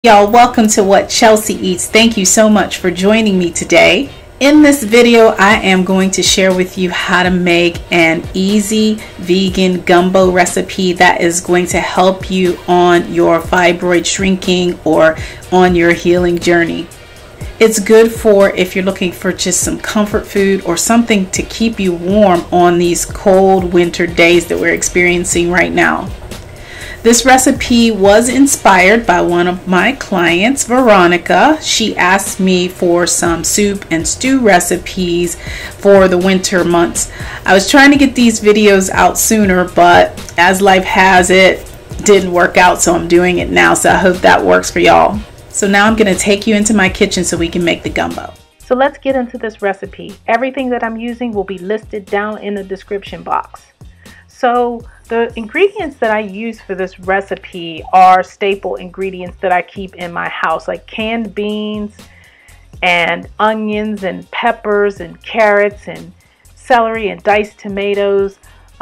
Y'all, welcome to What Chelsea Eats. Thank you so much for joining me today. In this video, I am going to share with you how to make an easy vegan gumbo recipe that is going to help you on your fibroid shrinking or on your healing journey. It's good for if you're looking for just some comfort food or something to keep you warm on these cold winter days that we're experiencing right now. This recipe was inspired by one of my clients, Veronica. She asked me for some soup and stew recipes for the winter months. I was trying to get these videos out sooner, but as life has it, didn't work out, so I'm doing it now. So I hope that works for y'all. So now I'm going to take you into my kitchen so we can make the gumbo. So let's get into this recipe. Everything that I'm using will be listed down in the description box. So the ingredients that I use for this recipe are staple ingredients that I keep in my house, like canned beans and onions and peppers and carrots and celery and diced tomatoes,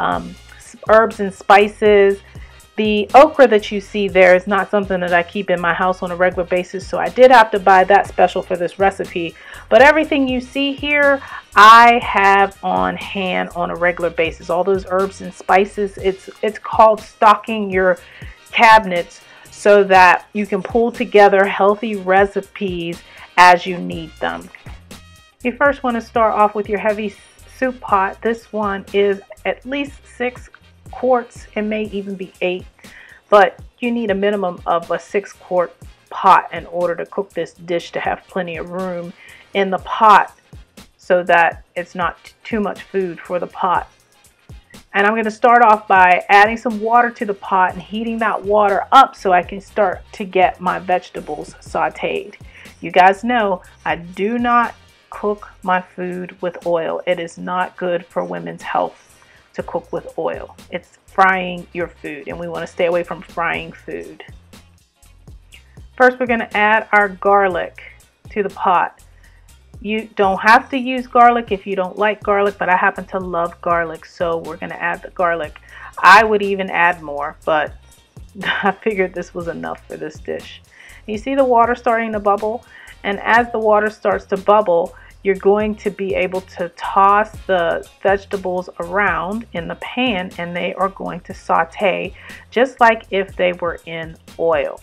herbs and spices. The okra that you see there is not something that I keep in my house on a regular basis, so I did have to buy that special for this recipe. But everything you see here, I have on hand on a regular basis. All those herbs and spices, it's called stocking your cabinets so that you can pull together healthy recipes as you need them. You first want to start off with your heavy soup pot. This one is at least 6 quarts. It may even be 8, but you need a minimum of a 6-quart pot in order to cook this dish, to have plenty of room in the pot so that it's not too much food for the pot. And I'm going to start off by adding some water to the pot and heating that water up so I can start to get my vegetables sauteed. You guys know I do not cook my food with oil. It is not good for women's health to cook with oil. It's frying your food, and we want to stay away from frying food. First, we're going to add our garlic to the pot. You don't have to use garlic if you don't like garlic, but I happen to love garlic, so we're going to add the garlic. I would even add more, but I figured this was enough for this dish. You see the water starting to bubble, and as the water starts to bubble, you're going to be able to toss the vegetables around in the pan, and they are going to saute just like if they were in oil.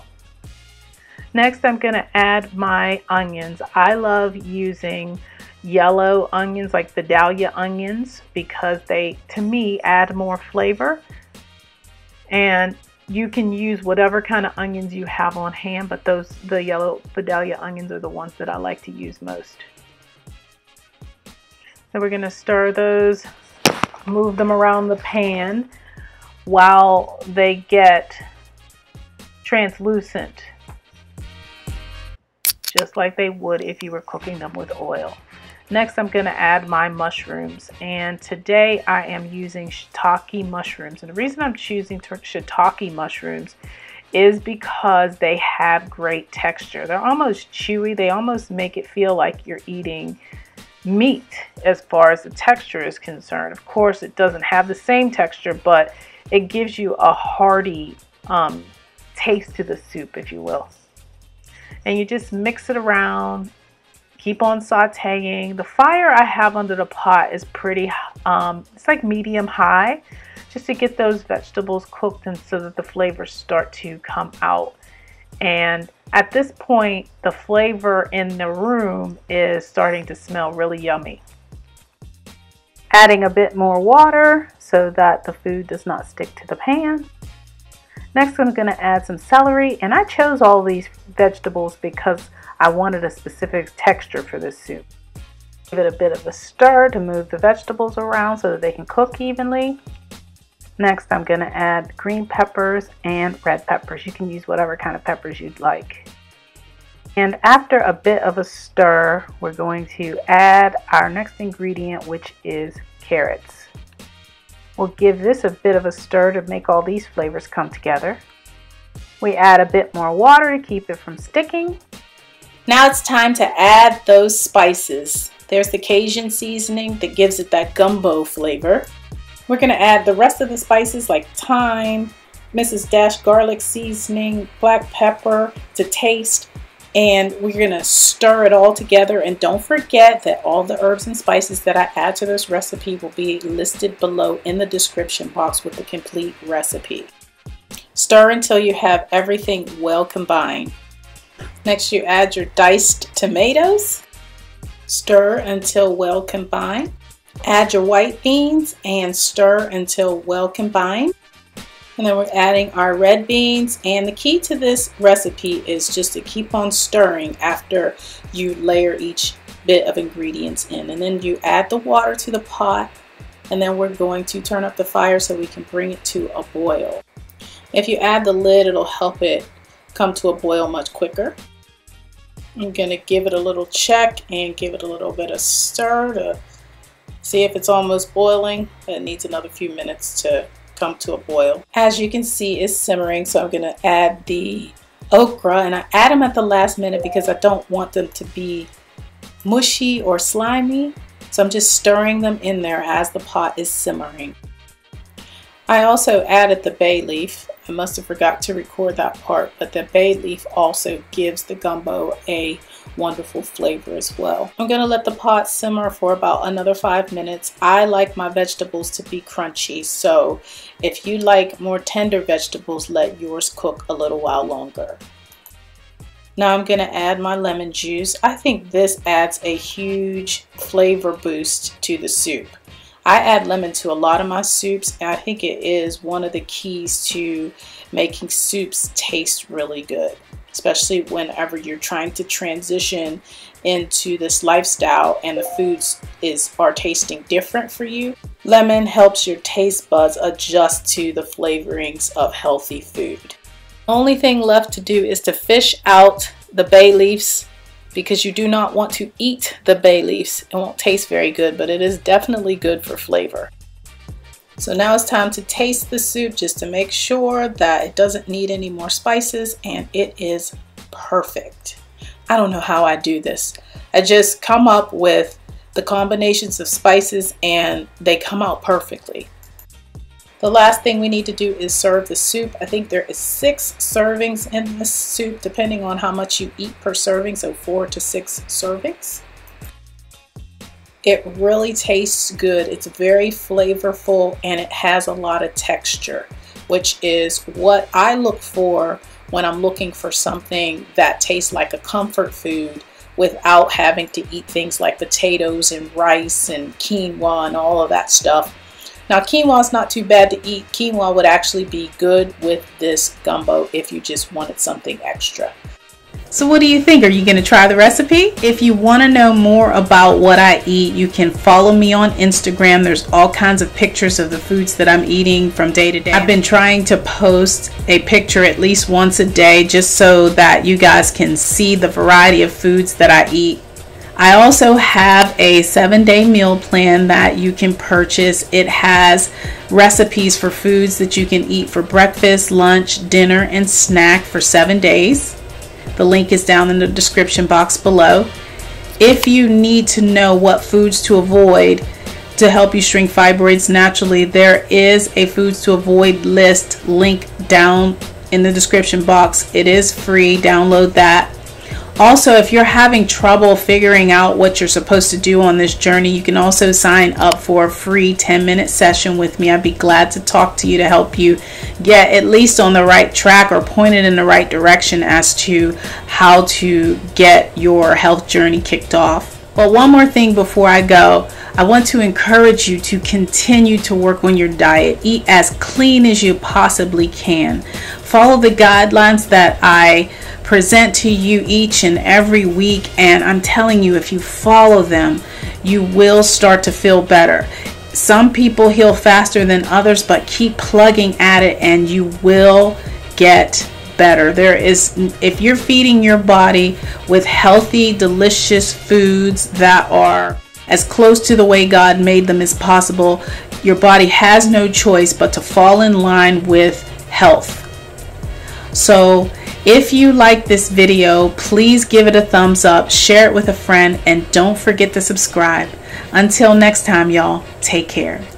Next, I'm going to add my onions. I love using yellow onions, like Vidalia onions, because they, to me, add more flavor. And you can use whatever kind of onions you have on hand, but the yellow Vidalia onions are the ones that I like to use most. So we're going to stir those, move them around the pan while they get translucent, just like they would if you were cooking them with oil. Next, I'm going to add my mushrooms, and today I am using shiitake mushrooms. And the reason I'm choosing shiitake mushrooms is because they have great texture. They're almost chewy. They almost make it feel like you're eating meat as far as the texture is concerned. Of course, it doesn't have the same texture, but it gives you a hearty taste to the soup, if you will. And you just mix it around, keep on sauteing. The fire I have under the pot is pretty, it's like medium high, just to get those vegetables cooked and so that the flavors start to come out. And at this point, the flavor in the room is starting to smell really yummy. Adding a bit more water so that the food does not stick to the pan. Next, I'm going to add some celery, and I chose all these vegetables because I wanted a specific texture for this soup. Give it a bit of a stir to move the vegetables around so that they can cook evenly. Next, I'm going to add green peppers and red peppers. You can use whatever kind of peppers you'd like. And after a bit of a stir, we're going to add our next ingredient, which is carrots. We'll give this a bit of a stir to make all these flavors come together. We add a bit more water to keep it from sticking. Now it's time to add those spices. There's the Cajun seasoning that gives it that gumbo flavor. We're going to add the rest of the spices like thyme, Mrs. Dash garlic seasoning, black pepper to taste, and we're going to stir it all together. And don't forget that all the herbs and spices that I add to this recipe will be listed below in the description box with the complete recipe. Stir until you have everything well combined. Next, you add your diced tomatoes. Stir until well combined. Add your white beans and stir until well combined. And then we're adding our red beans, and the key to this recipe is just to keep on stirring after you layer each bit of ingredients in. And then you add the water to the pot, and then we're going to turn up the fire so we can bring it to a boil. If you add the lid, it'll help it come to a boil much quicker. I'm going to give it a little check and give it a little bit of stir to see if it's almost boiling. It needs another few minutes to come to a boil. As you can see, it's simmering, so I'm going to add the okra, and I add them at the last minute because I don't want them to be mushy or slimy, so I'm just stirring them in there as the pot is simmering. I also added the bay leaf. I must have forgot to record that part, but the bay leaf also gives the gumbo a wonderful flavor as well. I'm going to let the pot simmer for about another 5 minutes. I like my vegetables to be crunchy, so if you like more tender vegetables, let yours cook a little while longer. Now I'm going to add my lemon juice. I think this adds a huge flavor boost to the soup. I add lemon to a lot of my soups, and I think it is one of the keys to making soups taste really good, especially whenever you're trying to transition into this lifestyle and the foods are tasting different for you. Lemon helps your taste buds adjust to the flavorings of healthy food. Only thing left to do is to fish out the bay leaves, because you do not want to eat the bay leaves. It won't taste very good, but it is definitely good for flavor. So now it's time to taste the soup just to make sure that it doesn't need any more spices, and it is perfect. I don't know how I do this. I just come up with the combinations of spices and they come out perfectly. The last thing we need to do is serve the soup. I think there is 6 servings in this soup, depending on how much you eat per serving, so 4 to 6 servings. It really tastes good. It's very flavorful and it has a lot of texture, which is what I look for when I'm looking for something that tastes like a comfort food without having to eat things like potatoes and rice and quinoa and all of that stuff. Now, quinoa is not too bad to eat. Quinoa would actually be good with this gumbo if you just wanted something extra. So what do you think? Are you going to try the recipe? If you want to know more about what I eat, you can follow me on Instagram. There's all kinds of pictures of the foods that I'm eating from day to day. I've been trying to post a picture at least once a day just so that you guys can see the variety of foods that I eat. I also have a 7-day meal plan that you can purchase. It has recipes for foods that you can eat for breakfast, lunch, dinner, and snack for 7 days. The link is down in the description box below. If you need to know what foods to avoid to help you shrink fibroids naturally, there is a foods to avoid list link down in the description box. It is free. Download that. Also, if you're having trouble figuring out what you're supposed to do on this journey, you can also sign up for a free 10-minute session with me. I'd be glad to talk to you to help you get at least on the right track or pointed in the right direction as to how to get your health journey kicked off. But one more thing before I go, I want to encourage you to continue to work on your diet. Eat as clean as you possibly can. Follow the guidelines that I present to you each and every week, and I'm telling you, if you follow them, you will start to feel better. Some people heal faster than others, but keep plugging at it and you will get better. If you're feeding your body with healthy, delicious foods that are as close to the way God made them as possible, your body has no choice but to fall in line with health. So if you like this video, please give it a thumbs up, share it with a friend, and don't forget to subscribe. Until next time, y'all, take care.